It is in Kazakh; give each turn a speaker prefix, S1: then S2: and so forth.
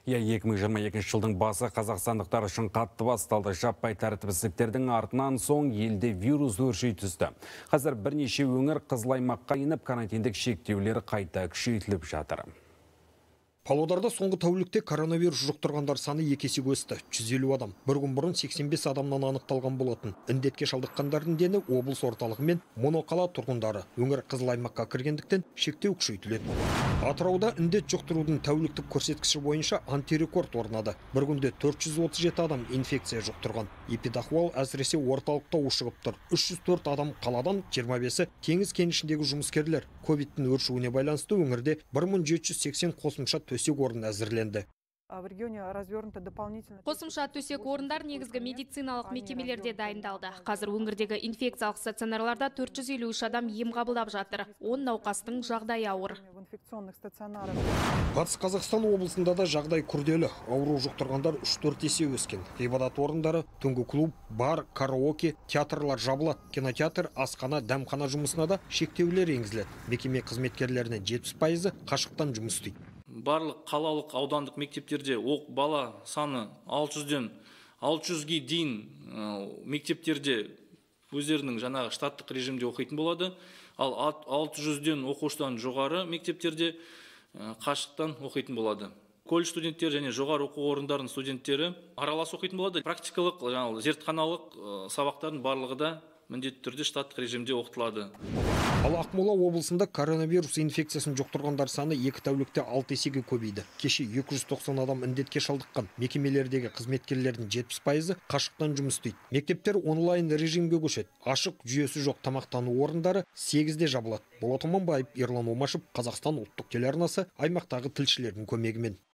S1: 2022 жылдың басы қазақстандықтар үшін қатты басталды. Жаппай тәртіпсіздіктердің артынан соң елде вирус өрши түсті. Қазір бірнеше өңір қызыл аймаққа еніп, карантиндік шектеулер қайта күшейтіліп жатыр.
S2: Павлодарда соңғы тәулікте коронавирус жұқтырғандар саны 2 есеге өсті. 150 адам. Бір күн бұрын 85 адамнан анықталған болатын. Індетке шалдыққандардың дені облыс орталығы мен моноқала тұрғындары. Өңір қызыл аймаққа кіргендіктен шектеу күшейтіледі. Атырауда індет жұқтырудың тәуліктік көрсеткіші бойынша антирекорд орнады. Бір күнде 437 адам инфекция жұқтырған. Эпидахуал әсіресе орталықта ушығып тұр. 304 адам қаладан, 25-і теңіз кенішіндегі жұмыскерлер. Ковидтің өршуіне байланысты өңірде 1780 қосымша төсек орын әзірленді.
S3: Қосымша төсек орындар негізгі медициналық мекемелерде дайындалды. Қазір өңірдегі инфекциялық стационарларда 453 адам ем қабылдап жатыр. 10 науқастың жағдайы ауыр.
S2: Батыс Қазақстан облысында да жағдай күрделі. Ауру жұқтырғандар 3-4 есе өскен. Ғибадат орындары, түнгі клуб, бар, караоке, театрлар жабылады. Кинотеатр, асхана, дәмхана жұмысына да шектеулер енгізіледі. Мекеме қызметкерлеріне 70% қашықтан жұмыс істейді.
S4: Барлық қалалық аудандық мектептерде оқ бала саны 600-ден 600-ге дейін мектептерде өздерінің жаңағы штаттық режимде оқитын болады. Ал 600-ден оқушыдан жоғары мектептерде қашықтан оқитын болады. Колледж студенттері және жоғары оқу орындарының студенттері аралас оқитын болады. Практикалық, зертханалық сабақтардың барлығы да міндетті түрде штаттық режимде оқытылады.
S2: Ал Ақмола облысында коронавирус инфекциясын жұқтырғандар саны 2 тәулікте 6 есеге көбейді. Кеше 290 адам індетке шалдыққан. Мекемелердегі қызметкерлердің 70% қашықтан жұмыс істейді. Мектептер онлайн режимге көшеді. Ашық жүйесі жоқ тамақтану орындары 8-де жабылады. Болат Оманбаев, Ерлан Омашев, Қазақстан ұлттық телеарнасы аймақтағы тілшілердің көмегімен.